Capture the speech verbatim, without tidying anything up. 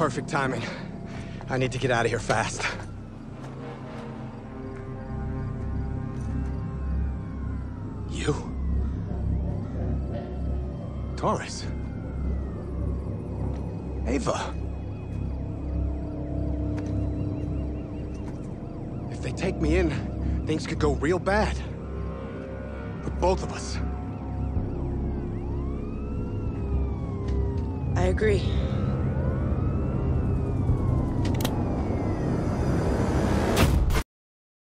perfect timing. I need to get out of here fast. You? Torres? Ava? If they take me in, things could go real bad. For both of us. I agree.